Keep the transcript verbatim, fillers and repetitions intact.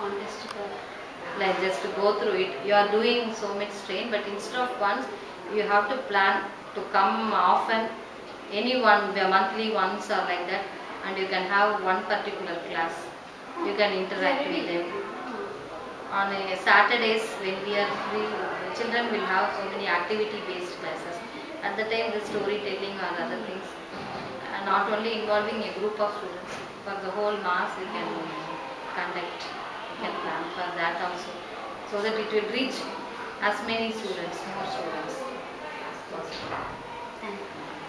contest. Like just to go through it. You are doing so much strain, but instead of once, you have to plan to come often. Any one, monthly once or like that, and you can have one particular class. You can interact with them. On a Saturdays when we are free, children will have so many activity-based classes. At the time, the storytelling or other things, uh, not only involving a group of students, for the whole mass we can conduct, we can plan for that also, so that it will reach as many students, more students as possible. Thank you.